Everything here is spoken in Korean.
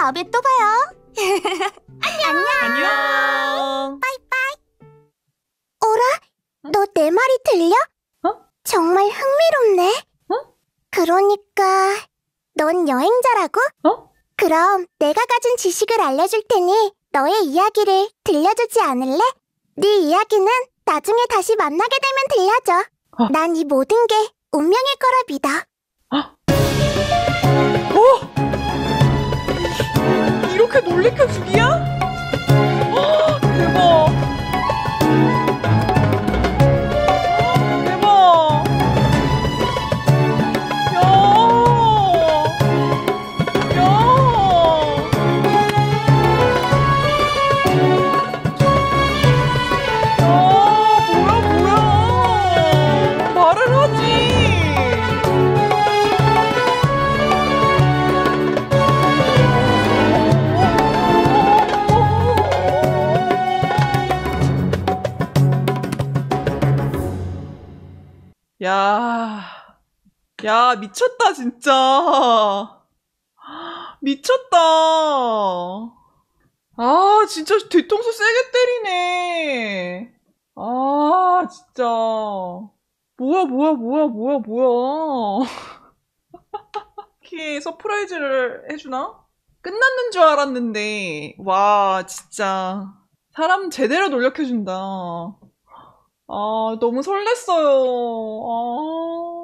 다음에 또 봐요. 안녕. 안녕. 어라? 너 내 말이 들려? 어? 정말 흥미롭네. 어? 그러니까 넌 여행자라고? 어? 그럼 내가 가진 지식을 알려줄 테니 너의 이야기를 들려주지 않을래? 네 이야기는 나중에 다시 만나게 되면 들려줘. 난 이 모든 게 운명일 거라 믿어. 이렇게 놀래켜주기야? 대박. 대박. 야. 뭐야. 말을 하지. 야, 미쳤다, 진짜. 미쳤다. 아, 진짜 뒤통수 세게 때리네. 아, 진짜. 뭐야. 이렇게 서프라이즈를 해주나? 끝났는 줄 알았는데, 와, 진짜. 사람 제대로 놀래켜준다. 아, 너무 설렜어요. 아.